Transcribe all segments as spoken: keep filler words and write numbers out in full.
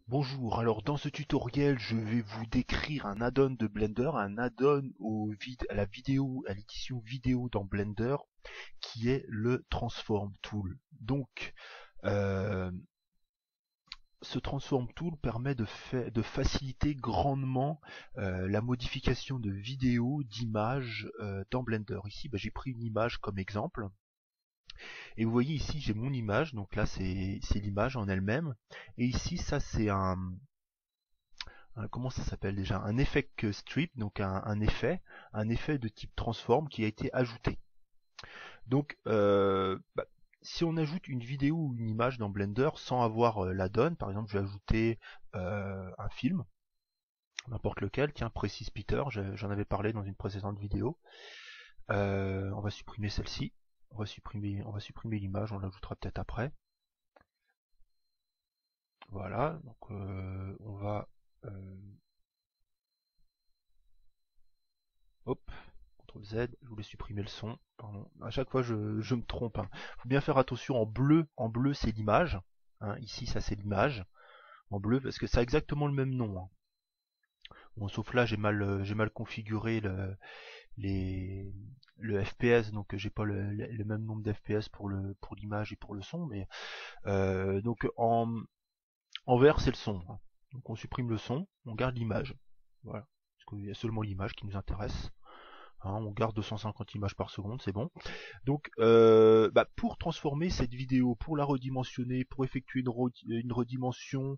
Bonjour, alors dans ce tutoriel je vais vous décrire un add-on de Blender, un add-on au vid à la vidéo, à l'édition vidéo dans Blender, qui est le Transform Tool. Donc euh, ce Transform Tool permet de, fa de faciliter grandement euh, la modification de vidéos, d'images euh, dans Blender. Ici bah, j'ai pris une image comme exemple. Et vous voyez ici j'ai mon image, donc là c'est l'image en elle-même. Et ici ça c'est un, un, comment ça s'appelle déjà, un effect strip, donc un, un effet, un effet de type transform qui a été ajouté. Donc euh, bah, si on ajoute une vidéo ou une image dans Blender sans avoir euh, la donne, par exemple je vais ajouter euh, un film, n'importe lequel, tiens Précise Peter, j'en avais parlé dans une précédente vidéo. Euh, on va supprimer celle-ci, on va supprimer, on va supprimer l'image, on l'ajoutera peut-être après. Voilà, donc euh, on va euh, hop, contrôle Z, je voulais supprimer le son, pardon. À chaque fois je, je me trompe. Hein. Faut bien faire attention, en bleu, en bleu c'est l'image. Hein. Ici ça c'est l'image. En bleu, parce que ça a exactement le même nom. Hein. Bon, sauf là j'ai mal j'ai mal configuré le, les, le F P S, donc j'ai pas le, le, même nombre d'F P S pour le pour l'image et pour le son, mais euh, donc en, en vert c'est le son. Hein. Donc on supprime le son, on garde l'image. Voilà. Parce qu'il y a seulement l'image qui nous intéresse. Hein, on garde deux cent cinquante images par seconde, c'est bon. Donc euh, bah, pour transformer cette vidéo, pour la redimensionner, pour effectuer une, une redimension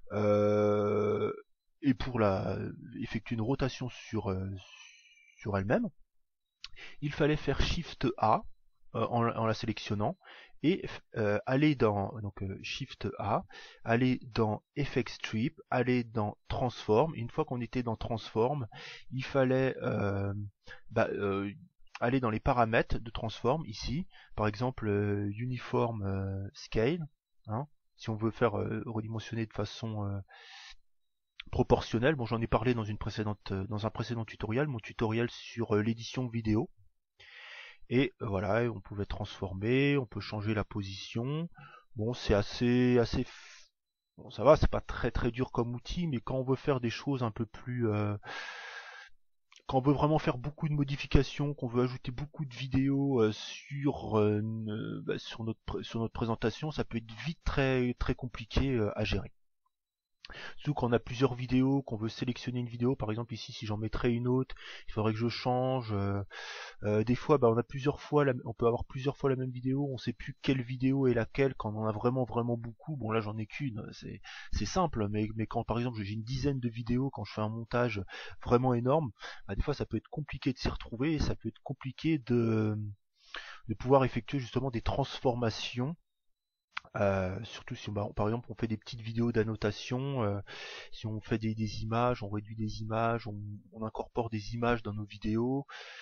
euh, et pour la effectuer une rotation sur, euh, sur elle-même, il fallait faire Shift A euh, en, en la sélectionnant et euh, aller dans donc euh, Shift A, aller dans Effect Strip, aller dans Transform. Une fois qu'on était dans Transform, il fallait euh, bah, euh, aller dans les paramètres de Transform ici, par exemple euh, Uniform euh, Scale. Hein, si on veut faire euh, redimensionner de façon euh, proportionnelle. Bon, j'en ai parlé dans une précédente, euh, dans un précédent tutoriel, mon tutoriel sur euh, l'édition vidéo. Et voilà, on pouvait transformer, on peut changer la position. Bon, c'est assez, assez, bon, ça va, c'est pas très très dur comme outil, mais quand on veut faire des choses un peu plus, euh, quand on veut vraiment faire beaucoup de modifications, qu'on veut ajouter beaucoup de vidéos euh, sur euh, une, bah, sur notre sur notre présentation, ça peut être vite très très compliqué euh, à gérer. Surtout quand on a plusieurs vidéos, qu'on veut sélectionner une vidéo, par exemple ici si j'en mettrais une autre, il faudrait que je change. Euh, euh, des fois, bah, on a plusieurs fois, la, on peut avoir plusieurs fois la même vidéo, on sait plus quelle vidéo est laquelle quand on en a vraiment vraiment beaucoup. Bon là j'en ai qu'une, c'est c'est simple, mais mais quand par exemple j'ai une dizaine de vidéos, quand je fais un montage vraiment énorme, bah, des fois ça peut être compliqué de s'y retrouver, et ça peut être compliqué de de pouvoir effectuer justement des transformations. Euh, surtout si bah, par exemple on fait des petites vidéos d'annotation, euh, si on fait des, des images, on réduit des images, on, on incorpore des images dans nos vidéos,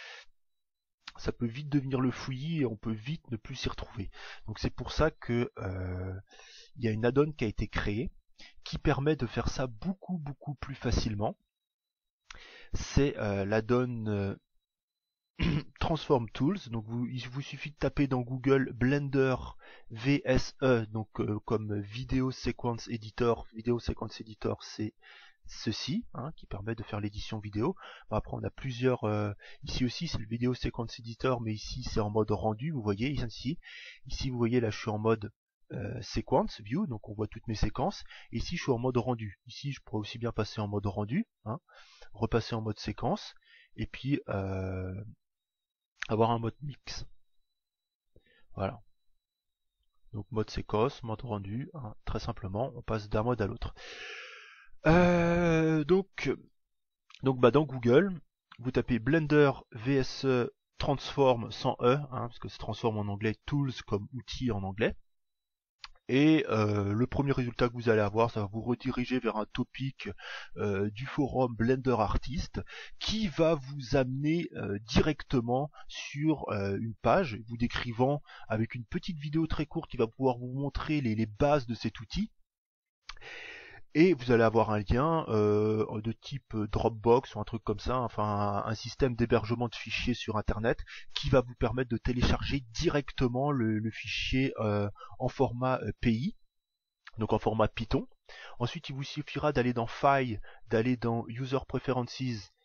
ça peut vite devenir le fouillis et on peut vite ne plus s'y retrouver. Donc c'est pour ça que euh, il y a une add-on qui a été créée qui permet de faire ça beaucoup beaucoup plus facilement. C'est euh, l'add-on euh, Transform Tools. Donc vous, il vous suffit de taper dans Google Blender V S E, donc euh, comme Video Sequence Editor. Video Sequence Editor, c'est ceci, hein, qui permet de faire l'édition vidéo. Bon, après on a plusieurs, euh, ici aussi c'est le Video Sequence Editor, mais ici c'est en mode rendu, vous voyez ici, ici vous voyez là je suis en mode euh, Sequence View, donc on voit toutes mes séquences, et ici je suis en mode rendu. Ici je pourrais aussi bien passer en mode rendu, hein, repasser en mode séquence, et puis euh, avoir un mode mix. Voilà. Donc mode séquence, mode rendu, hein, très simplement, on passe d'un mode à l'autre. Euh, donc, donc bah, dans Google, vous tapez Blender V S E Transform sans E, hein, parce que c'est transform en anglais, Tools comme outil en anglais. Et euh, le premier résultat que vous allez avoir, ça va vous rediriger vers un topic euh, du forum Blender Artist qui va vous amener euh, directement sur euh, une page vous décrivant avec une petite vidéo très courte qui va pouvoir vous montrer les, les bases de cet outil. Et vous allez avoir un lien euh, de type Dropbox ou un truc comme ça, enfin un, un système d'hébergement de fichiers sur internet qui va vous permettre de télécharger directement le, le fichier euh, en format euh, P I, donc en format Python. Ensuite, il vous suffira d'aller dans File, d'aller dans User Preferences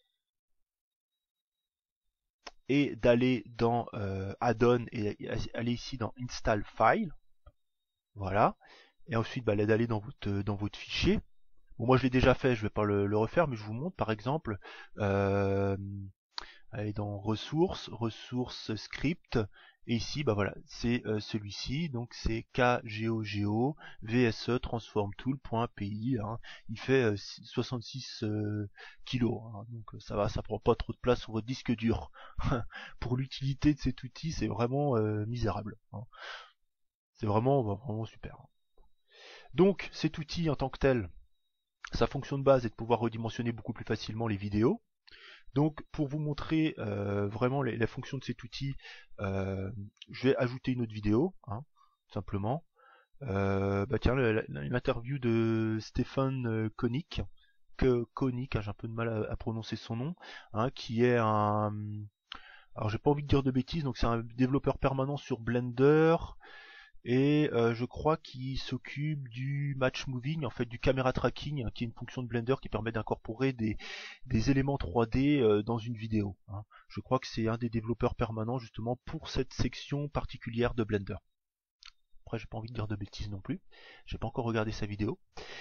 et d'aller dans euh, Add-on et aller ici dans Install File. Voilà. Et ensuite, bah, d'aller dans votre, dans votre fichier. Bon, moi, je l'ai déjà fait, je ne vais pas le, le refaire, mais je vous montre, par exemple, euh, allez dans Ressources, Ressources Script. Et ici, bah voilà, c'est euh, celui-ci, donc c'est kgogeo vse transform tool.py. Hein. Il fait euh, soixante-six euh, kilos, hein, donc ça va, ça prend pas trop de place sur votre disque dur. Pour l'utilité de cet outil, c'est vraiment euh, misérable. Hein. C'est vraiment, vraiment super. Donc cet outil en tant que tel, sa fonction de base est de pouvoir redimensionner beaucoup plus facilement les vidéos. Donc pour vous montrer euh, vraiment les, la fonction de cet outil, euh, je vais ajouter une autre vidéo, hein, tout simplement. Euh, bah tiens, l'interview de Stéphane Koenig, que Koenig, hein, j'ai un peu de mal à, à prononcer son nom, hein, qui est un, alors j'ai pas envie de dire de bêtises, donc c'est un développeur permanent sur Blender. Et euh, je crois qu'il s'occupe du match moving, en fait du camera tracking, hein, qui est une fonction de Blender qui permet d'incorporer des, des éléments trois D euh, dans une vidéo. Hein. Je crois que c'est un des développeurs permanents justement pour cette section particulière de Blender. Après, j'ai pas envie de dire de bêtises non plus. J'ai pas encore regardé sa vidéo.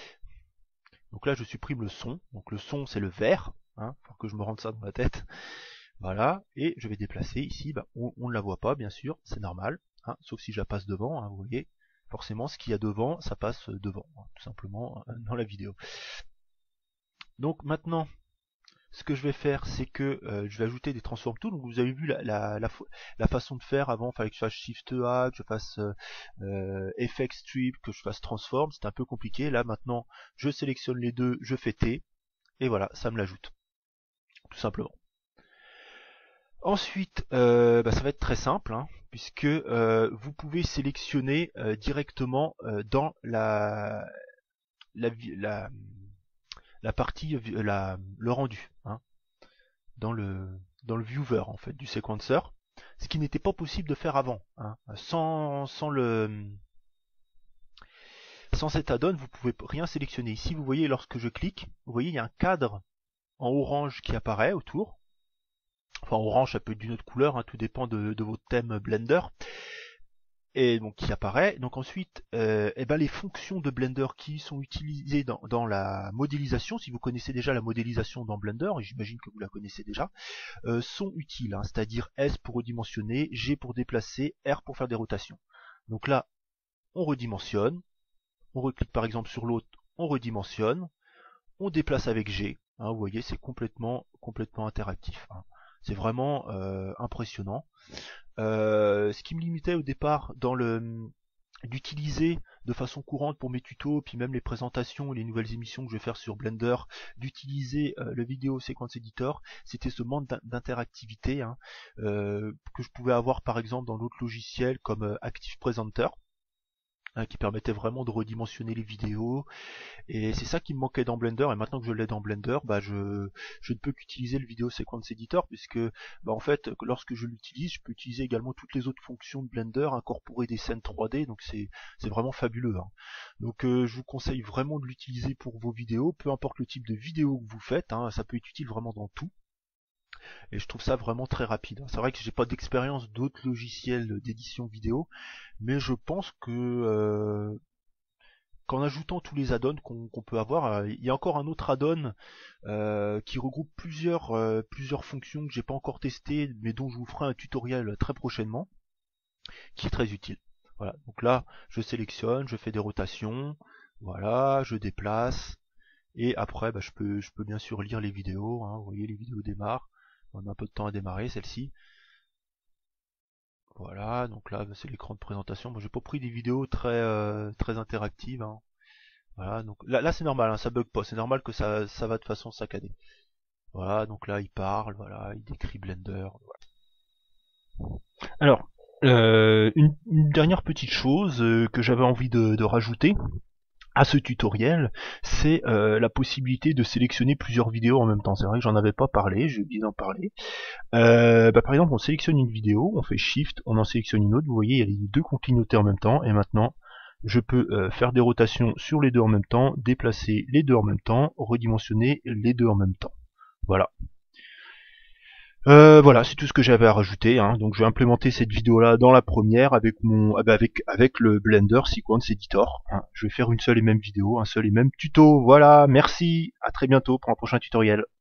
Donc là, je supprime le son. Donc le son, c'est le vert. Hein, faut que je me rende ça dans la tête. Voilà. Et je vais déplacer ici. Bah, on, on ne la voit pas, bien sûr. C'est normal. Hein, sauf si je la passe devant, hein, vous voyez, forcément ce qu'il y a devant, ça passe devant, hein, tout simplement euh, dans la vidéo. Donc maintenant, ce que je vais faire, c'est que euh, je vais ajouter des transform tools. Donc vous avez vu la, la, la, la façon de faire avant, il fallait que je fasse Shift A, que je fasse euh, F X Strip, que je fasse Transform, c'était un peu compliqué. Là maintenant, je sélectionne les deux, je fais T, et voilà, ça me l'ajoute, tout simplement. Ensuite, euh, bah, ça va être très simple, hein, puisque euh, vous pouvez sélectionner euh, directement euh, dans la, la, la, la partie, la, le rendu, hein, dans le, dans le viewer en fait du sequencer, ce qui n'était pas possible de faire avant. Hein. Sans, sans, le, sans cet add-on, vous pouvez rien sélectionner. Ici, vous voyez, lorsque je clique, vous voyez, il y a un cadre en orange qui apparaît autour. Enfin, orange, ça peut être d'une autre couleur, hein, tout dépend de, de votre thème Blender. Et donc qui apparaît. Donc ensuite, euh, eh ben, les fonctions de Blender qui sont utilisées dans, dans la modélisation, si vous connaissez déjà la modélisation dans Blender, et j'imagine que vous la connaissez déjà, euh, sont utiles. Hein, c'est-à-dire S pour redimensionner, G pour déplacer, R pour faire des rotations. Donc là, on redimensionne, on reclique par exemple sur l'autre, on redimensionne, on déplace avec G. Hein, vous voyez, c'est complètement, complètement interactif. Hein. C'est vraiment euh, impressionnant. Euh, ce qui me limitait au départ dans le d'utiliser de façon courante pour mes tutos, puis même les présentations et les nouvelles émissions que je vais faire sur Blender, d'utiliser euh, le Video Sequence Editor, c'était ce manque d'interactivité, hein, euh, que je pouvais avoir par exemple dans d'autres logiciels comme euh, Active Presenter, hein, qui permettait vraiment de redimensionner les vidéos. Et c'est ça qui me manquait dans Blender, et maintenant que je l'ai dans Blender, bah je, je ne peux qu'utiliser le Video Sequence Editor, puisque bah en fait, lorsque je l'utilise, je peux utiliser également toutes les autres fonctions de Blender, incorporer des scènes trois D, donc c'est vraiment fabuleux. Hein. Donc euh, je vous conseille vraiment de l'utiliser pour vos vidéos, peu importe le type de vidéo que vous faites, hein, ça peut être utile vraiment dans tout. Et je trouve ça vraiment très rapide. C'est vrai que j'ai pas d'expérience d'autres logiciels d'édition vidéo, mais je pense que euh, qu'en ajoutant tous les add-ons qu'on qu'on peut avoir, il y a encore un autre add-on euh, qui regroupe plusieurs, euh, plusieurs fonctions que j'ai pas encore testées, mais dont je vous ferai un tutoriel très prochainement, qui est très utile. Voilà, donc là, je sélectionne, je fais des rotations, voilà, je déplace, et après, bah, je peux, je peux bien sûr lire les vidéos. Hein, vous voyez, les vidéos démarrent. On a un peu de temps à démarrer, celle-ci. Voilà, donc là, c'est l'écran de présentation. Bon, j'ai pas pris des vidéos très, euh, très interactives. Hein. Voilà, donc là, là c'est normal, hein, ça bug pas. C'est normal que ça, ça va de façon saccadée. Voilà, donc là, il parle, voilà, il décrit Blender. Voilà. Alors, euh, une, une dernière petite chose euh, que j'avais envie de, de rajouter à ce tutoriel, c'est euh, la possibilité de sélectionner plusieurs vidéos en même temps. C'est vrai que j'en avais pas parlé, j'ai oublié d'en parler. Euh, bah, par exemple, on sélectionne une vidéo, on fait Shift, on en sélectionne une autre, vous voyez, il y a les deux qui ont clignoté en même temps, et maintenant, je peux euh, faire des rotations sur les deux en même temps, déplacer les deux en même temps, redimensionner les deux en même temps. Voilà. Euh, voilà, c'est tout ce que j'avais à rajouter. Hein. Donc je vais implémenter cette vidéo-là dans la première avec mon, avec avec le Blender Sequence Editor. Hein. Je vais faire une seule et même vidéo, un seul et même tuto. Voilà, merci. À très bientôt pour un prochain tutoriel.